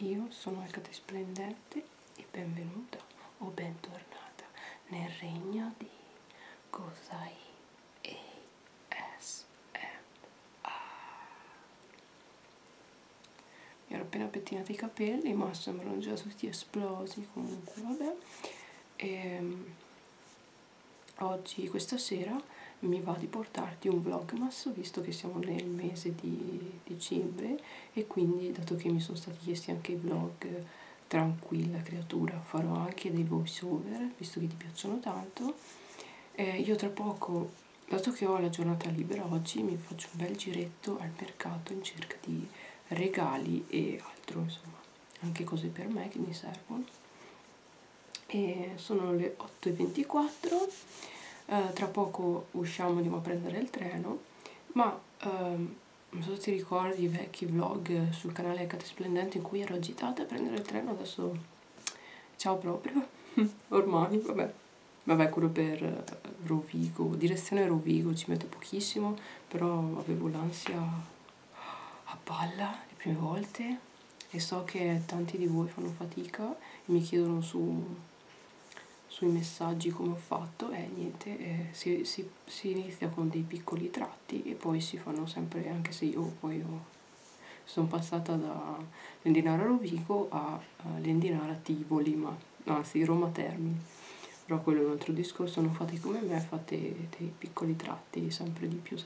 io sono Ecate Splendente e benvenuta o bentornata nel regno di Gosai ASMR. Mi ero appena pettinato i capelli, ma sembrano già tutti esplosi, comunque vabbè. Oggi, questa sera, mi va di portarti un vlogmas, visto che siamo nel mese di dicembre, e quindi, dato che mi sono stati chiesti anche i vlog, tranquilla creatura, farò anche dei voice over, visto che ti piacciono tanto. Io tra poco, dato che ho la giornata libera oggi, mi faccio un bel giretto al mercato in cerca di regali e altro, insomma, anche cose per me che mi servono. E sono le 8:24. Tra poco usciamo, andiamo a prendere il treno, ma non so se ti ricordi i vecchi vlog sul canale Ecate Splendente in cui ero agitata a prendere il treno. Adesso ciao proprio. Ormai vabbè, quello per Rovigo, direzione Rovigo, ci metto pochissimo, però avevo l'ansia a palla le prime volte e so che tanti di voi fanno fatica e mi chiedono sui messaggi come ho fatto. E niente, si inizia con dei piccoli tratti e poi si fanno sempre, anche se io poi sono passata da Lendinara Rovigo a Lendinara Tivoli, ma anzi Roma Termini, però quello è un altro discorso. Non fate come me, fate dei piccoli tratti, sempre di più,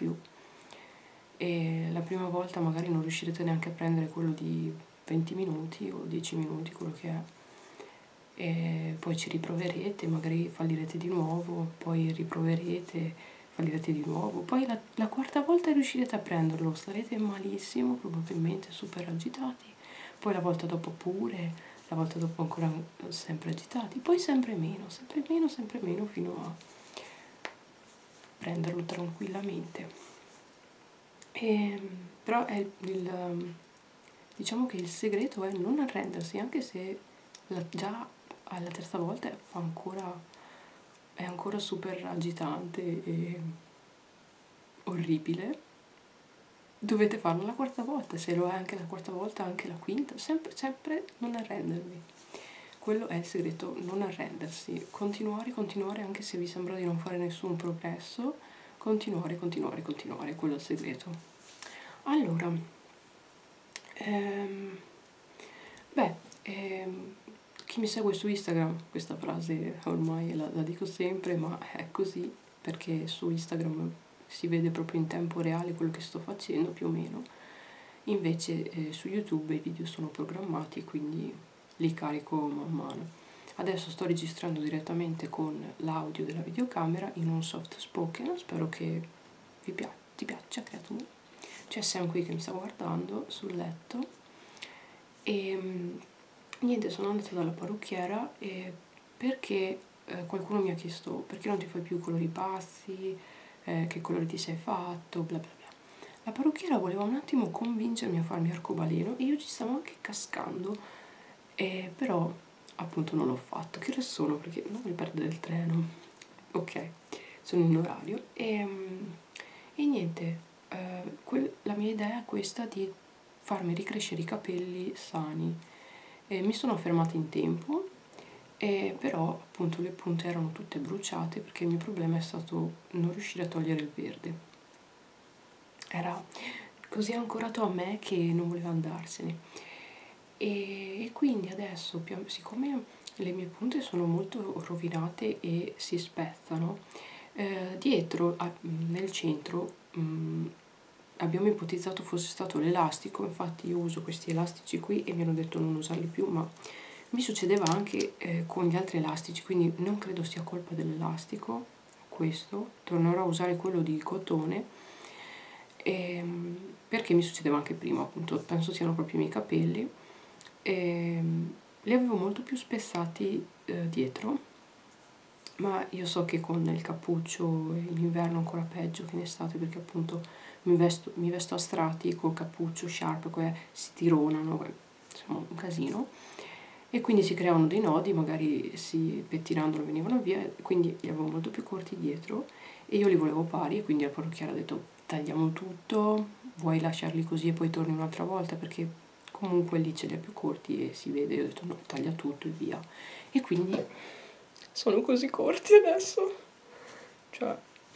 e la prima volta magari non riuscirete neanche a prendere quello di 20 minuti o 10 minuti, quello che è, e poi ci riproverete, magari fallirete di nuovo, poi riproverete, fallirete di nuovo, poi la quarta volta riuscirete a prenderlo, starete malissimo, probabilmente super agitati, poi la volta dopo pure, la volta dopo ancora sempre agitati, poi sempre meno, fino a prenderlo tranquillamente. Però diciamo che il segreto è non arrendersi, anche se già alla terza volta è ancora super agitante e orribile. Dovete farlo la quarta volta, se lo è anche la quarta volta, anche la quinta, sempre non arrendervi. Quello è il segreto, non arrendersi, continuare anche se vi sembra di non fare nessun progresso, continuare, quello è il segreto. Allora, chi mi segue su Instagram, questa frase ormai la dico sempre, ma è così, perché su Instagram si vede proprio in tempo reale quello che sto facendo, più o meno. Invece su YouTube i video sono programmati, quindi li carico man mano. Adesso sto registrando direttamente con l'audio della videocamera in un soft spoken, spero che ti piaccia, creatura. C'è Sam qui che mi sta guardando sul letto. E niente, sono andata dalla parrucchiera perché qualcuno mi ha chiesto perché non ti fai più colori passi, che colore ti sei fatto, bla bla bla. La parrucchiera voleva un attimo convincermi a farmi arcobaleno e io ci stavo anche cascando, però appunto non l'ho fatto. Che ore sono? Perché non mi perdere il treno. Ok, sono in orario e niente, la mia idea è questa di farmi ricrescere i capelli sani. Mi sono fermata in tempo, però appunto le punte erano tutte bruciate perché il mio problema è stato non riuscire a togliere il verde. Era così ancorato a me che non voleva andarsene. E quindi adesso, siccome le mie punte sono molto rovinate e si spezzano, dietro nel centro abbiamo ipotizzato fosse stato l'elastico. Infatti io uso questi elastici qui e mi hanno detto non usarli più, ma mi succedeva anche con gli altri elastici, quindi non credo sia colpa dell'elastico questo. Tornerò a usare quello di cotone, perché mi succedeva anche prima, appunto, penso siano proprio i miei capelli. Li avevo molto più spessati dietro, ma io so che con il cappuccio in inverno ancora peggio che in estate, perché appunto mi vesto a strati col cappuccio, sciarpe, si tironano, insomma un casino, e quindi si creavano dei nodi, magari pettinandolo venivano via, quindi li avevo molto più corti dietro e io li volevo pari, e quindi la parrucchiera ha detto tagliamo tutto, vuoi lasciarli così e poi torni un'altra volta, perché comunque lì ce li ha più corti e si vede. Io ho detto no, taglia tutto e via, e quindi sono così corti adesso, cioè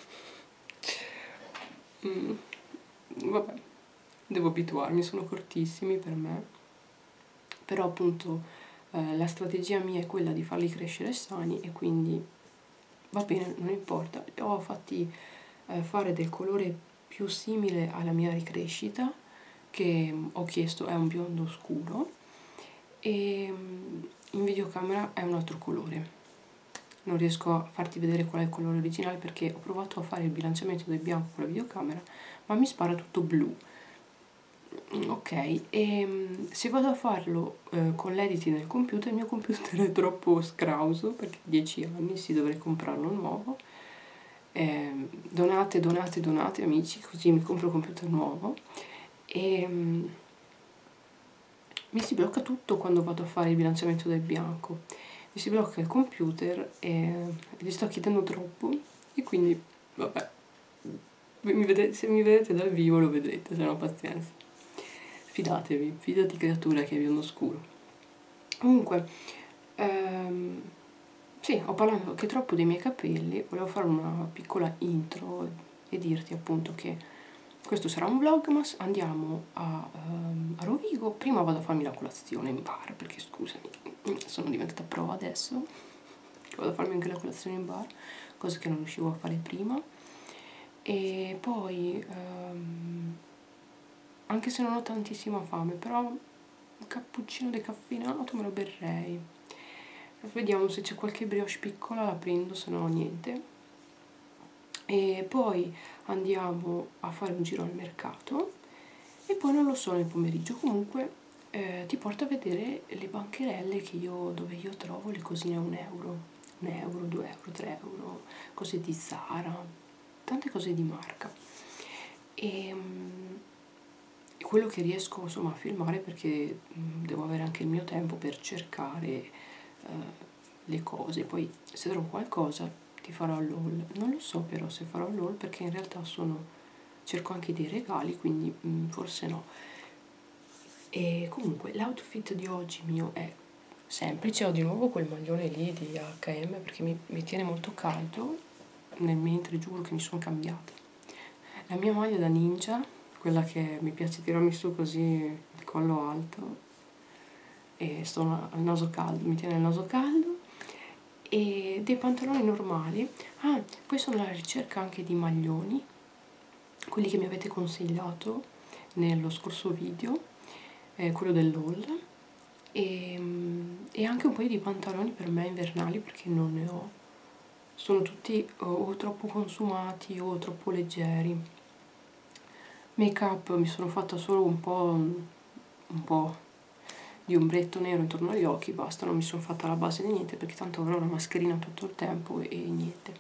vabbè, devo abituarmi, sono cortissimi per me, però appunto la strategia mia è quella di farli crescere sani, e quindi va bene, non importa. Li ho fatti fare del colore più simile alla mia ricrescita, che ho chiesto è un biondo scuro, e in videocamera è un altro colore. Non riesco a farti vedere qual è il colore originale perché ho provato a fare il bilanciamento del bianco con la videocamera, ma mi spara tutto blu. Ok, e se vado a farlo con l'editing del computer, il mio computer è troppo scrauso perché 10 anni, si dovrei comprarlo nuovo. Donate, donate, donate amici, così mi compro un computer nuovo. E mi si blocca tutto quando vado a fare il bilanciamento del bianco, mi si blocca il computer e gli sto chiedendo troppo, e quindi vabbè, se mi vedete dal vivo lo vedrete, se no pazienza. Fidatevi, fidati creatura che è biondo scuro. Comunque, sì, ho parlato anche troppo dei miei capelli, volevo fare una piccola intro e dirti appunto che questo sarà un vlogmas. Andiamo a Rovigo. Prima vado a farmi la colazione in bar, perché scusami, sono diventata pro adesso, vado a farmi anche la colazione in bar, cosa che non riuscivo a fare prima. E poi anche se non ho tantissima fame, però un cappuccino decaffeinato me lo berrei. Vediamo se c'è qualche brioche piccola, la prendo, se no niente. E poi andiamo a fare un giro al mercato, e poi non lo so, nel pomeriggio comunque ti porto a vedere le bancherelle dove io trovo le cosine a 1 euro, 1 euro, 2 euro, 3 euro, cose di Zara, tante cose di marca. E quello che riesco insomma a filmare, perché devo avere anche il mio tempo per cercare le cose. Poi se trovo qualcosa ti farò l'haul, non lo so però se farò l'haul, perché in realtà cerco anche dei regali, quindi forse no. E comunque l'outfit di oggi mio è semplice. Ho di nuovo quel maglione lì di H&M perché mi tiene molto caldo, nel mentre giuro che mi sono cambiata. La mia maglia da ninja, quella che mi piace tirarmi su così il collo alto e sto al naso caldo, mi tiene il naso caldo, e dei pantaloni normali. Poi sono alla ricerca anche di maglioni, quelli che mi avete consigliato nello scorso video, quello dell'haul, e anche un paio di pantaloni per me invernali perché non ne ho, sono tutti o troppo consumati o troppo leggeri. Make up mi sono fatta solo un po' di ombretto nero intorno agli occhi, basta, non mi sono fatta la base di niente perché tanto avrò una mascherina tutto il tempo e niente.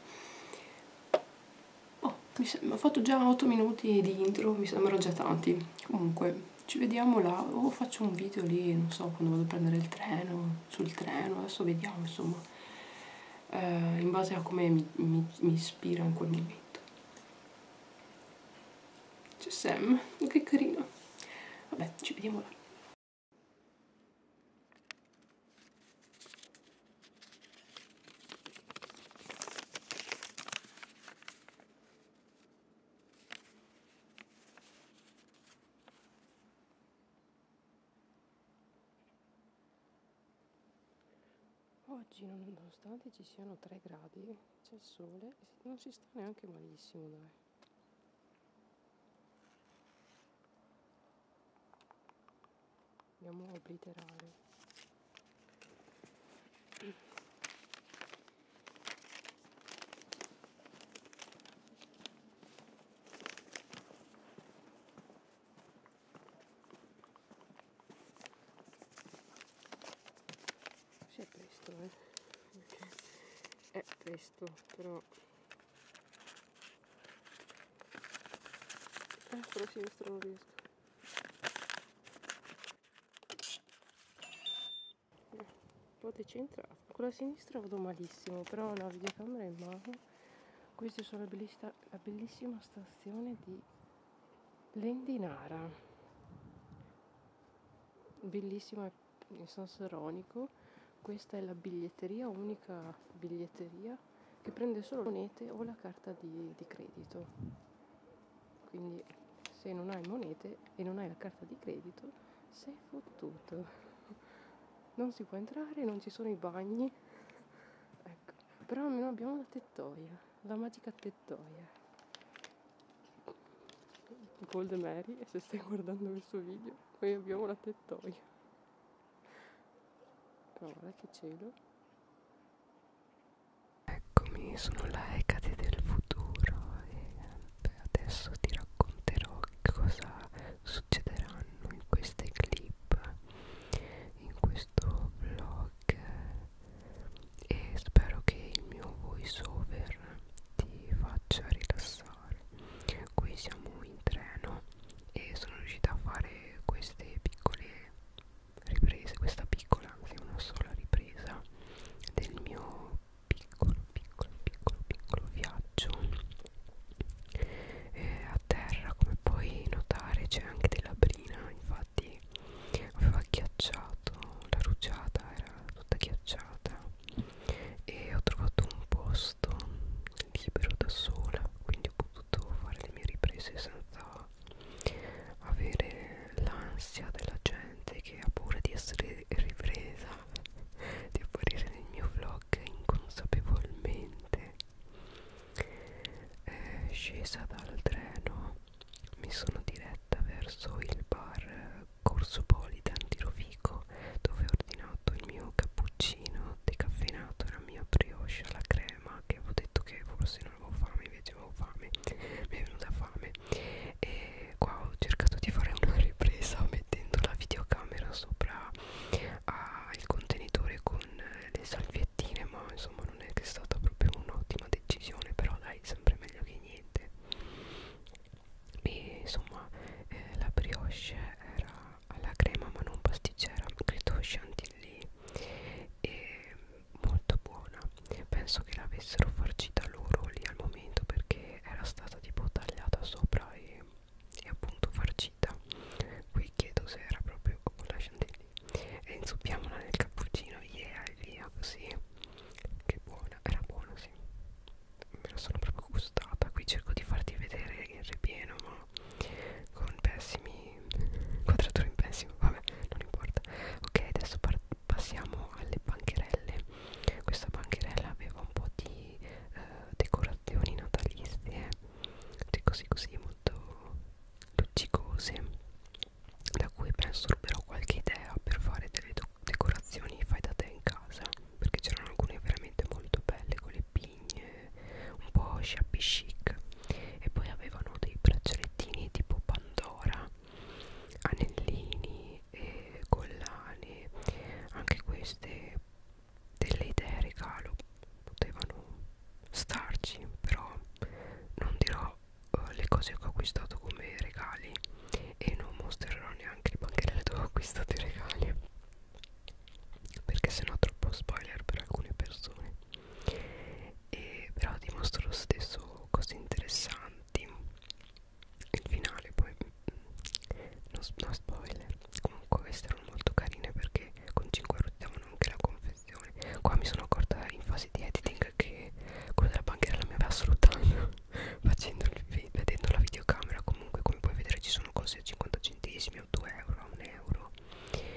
Ho fatto già 8 minuti di intro, mi sembrano già tanti. Comunque ci vediamo là, o faccio un video lì, non so, quando vado a prendere il treno, sul treno, adesso vediamo insomma, in base a come mi ispira in quel momento. C'è Sam, che carino. Vabbè, ci vediamo là. Oggi, nonostante ci siano 3 gradi, c'è il sole e non si sta neanche malissimo, dai. Andiamo a obliterare. Sì, è presto, okay. È presto, però con la sinistra non riesco. Un po' decentrato. Con la sinistra vado malissimo, però ho la videocamera in mano. Questa è la bellissima stazione di Lendinara. bellissima in San Seronico. Questa è la biglietteria, unica biglietteria che prende solo monete o la carta di credito. Quindi se non hai monete e non hai la carta di credito sei fottuto. Non si può entrare, non ci sono i bagni. Ecco, però almeno abbiamo la tettoia, la magica tettoia. Gold Mary, e se stai guardando questo video, noi abbiamo la tettoia. Però guarda che cielo. Eccomi, sono la Ecate del futuro e adesso ti racconterò cosa succederanno in queste clip, in questo vlog, e spero che il mio voice over ti faccia rilassare. Qui siamo in treno e sono riuscita a fare queste piccole riprese, questa piccola, anzi una sola ripresa del mio piccolo viaggio a terra. Come puoi notare c'è anche della brina, infatti aveva ghiacciato, la rugiada era tutta ghiacciata e ho trovato un posto libero da sola, quindi ho potuto fare le mie riprese senza avere l'ansia della gente che ha paura di essere ripresa, di apparire nel mio vlog inconsapevolmente. Scesa dal treno mi sono diretta verso il bar Corsopolitan di Rovigo, dove ho ordinato il mio cappuccino decaffeinato e la mia brioche alla crema, che avevo detto che forse non avevo fame, invece avevo fame, mi è venuta fame. E qua ho cercato di fare una ripresa mettendo la videocamera sopra il contenitore con le salviettine, ma insomma non è che è stata proprio un'ottima decisione, però dai, sempre meglio che niente. E insomma la brioche era alla crema ma non pasticcera, credo chantilly, e molto buona. Penso che l'avessero farcita loro lì al momento, perché era stata tipo tagliata sopra e appunto farcita. Qui chiedo se era proprio con la chantilly e insuppiamola nel cappuccino, yeah, e via così. Che buona, era buona, sì, me la sono proprio gustata. Qui cerco di farti vedere il ripieno ma con pessimi quadrature in pessimo, vabbè, non importa. Ok, adesso passiamo alle bancherelle. Questa bancherella aveva un po' di decorazioni natalizie, così molto luccicose, da cui penso ruberò qualche idea per fare delle decorazioni fai da te in casa, perché c'erano alcune veramente molto belle con le pigne, un po' shabby chic, e poi avevano dei braccialettini tipo Pandora, anellini e collane. Anche queste delle idee regalo potevano starci, però non dirò le cose che ho acquistato come regali e non mostrerò neanche le bancherelle dove ho acquistato i regali, perché sennò troppo spoiler per alcune persone. E però ti mostro lo stesso cose interessanti. Il finale poi no spoiler. Comunque queste erano molto carine perché con 5 euro ti davano anche la confezione. Qua mi sono accorta in fase di editing che quello della bancherella mi aveva sfruttato facendo vedendo la videocamera. Comunque come puoi vedere ci sono cose a 50 centesimi o 2 euro a 1 euro,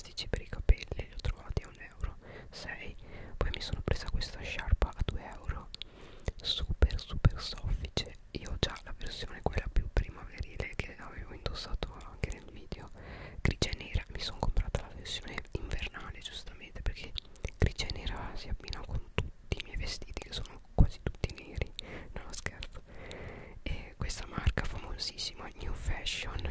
elastici per i capelli, li ho trovati a 1 euro 6. Poi mi sono presa questa sciarpa a 2 euro, super super soffice. Io ho già la versione quella più primaverile che avevo indossato anche nel video, grigia e nera. Mi sono comprata la versione invernale giustamente perché grigia e nera si abbina con tutti i miei vestiti che sono quasi tutti neri, no scherzo. E questa marca famosissima New Fashion